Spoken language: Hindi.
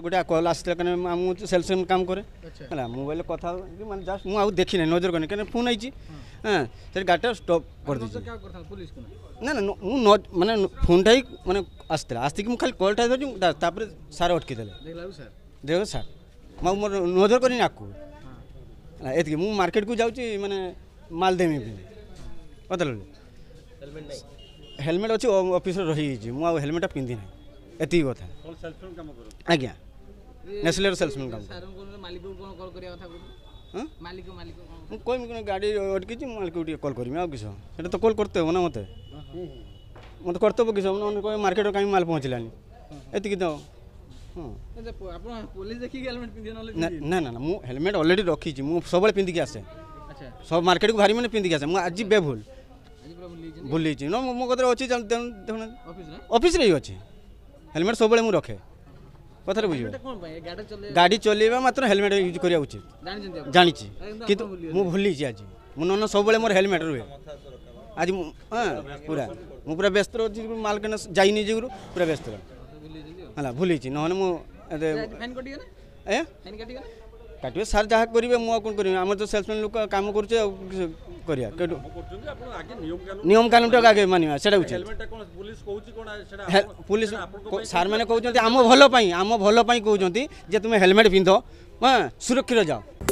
गोटे कल आसला मुझे सेल्स काम करे है मोबाइल कथा मैंने जस्ट मुझे देखी ना नजर करनी कहीं फोन आई हाँ से गाड़ी स्टॉप कर ना ना माने फोनटा ही माने आसला आसिक मुझे खाली कलटा धर सार अटकी देख सार मैं मोर नजर करनी आपको एति मु मार्केट को जाऊँ माने माल देमी पता हेलमेट अच्छी ऑफिस रही मुझे हेलमेट पिंधि ना एति कथा आज्ञा नेसलेर सेल्समैन काम कह गाड़ी अटकी मालिक कल करी किस तो कल करते हो ना मत मत करते किस मार्केट कहीं माल पहुँचलानी एति तो ना ना मु हेलमेट ऑलरेडी रखी सब पिंधिकी आसे सब मार्केट को भारी मैंने पिंधिकी आसे आज बेभूल भूली मो कदर अच्छी ऑफिस रे अच्छे हेलमेट सब मुझे रखे कथा बुझे गाड़ी चलेबा मात्र हेलमेट यूज करा उचित जानी कि मुझे भूली आज मुझे सब मोर हेलमेट रुए आज हाँ पूरा मुझे व्यस्त रही माल के जाइनी जो पूरा व्यस्त है भूली ना मुझे काटे सार जहाँ करेंगे मुझे कौन करेंगे आम तो सेल्समैन लोक कम कर नियम कानून टाक आगे मानवा से पुलिस सार मैंने कहते आम भल कहते जे तुम हेलमेट पिंध हाँ सुरक्षित जाओ।